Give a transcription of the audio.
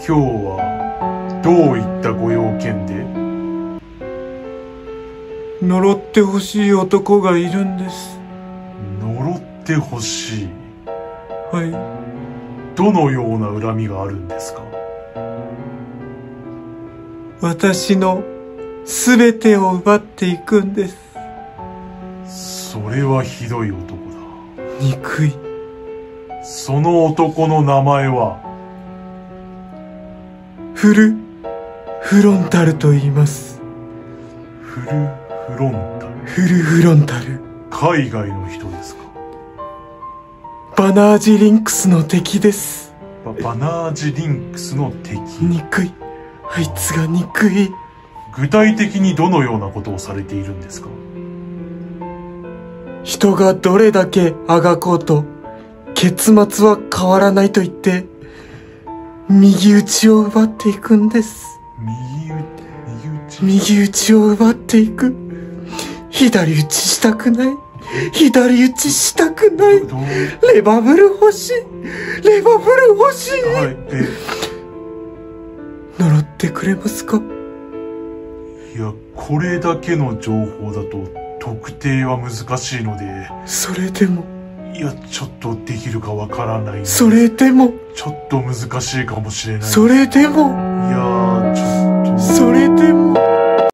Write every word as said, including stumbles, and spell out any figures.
今日はどういったご用件で？ 呪ってほしい男がいるんです。 呪ってほしい？ はい。 どのような恨みがあるんですか？ 私のすべてを奪っていくんです。 それはひどい男だ。 憎い。 その男の名前は？ フルフロンタルと言います。 フルフロンタル？ フルフロンタル。 海外の人ですか？ バナージリンクスの敵です。 バ, バナージリンクスの敵？ 憎い。あいつが憎い。 具体的にどのようなことをされているんですか？ 人がどれだけあがこうと結末は変わらないと言って右打ちを奪っていくんです。 右打ち？ 右打ちを奪っていく。左打ちしたくない。左打ちしたくない。レバブル欲しい。レバブル欲しい。 はい、え呪ってくれますか？ いや、これだけの情報だと特定は難しいので。 それでも。 いや、ちょっとできるかわからないので。 それでも。 ちょっと難しいかもしれない。 それでも。 いやー、ちょっと。 それでも。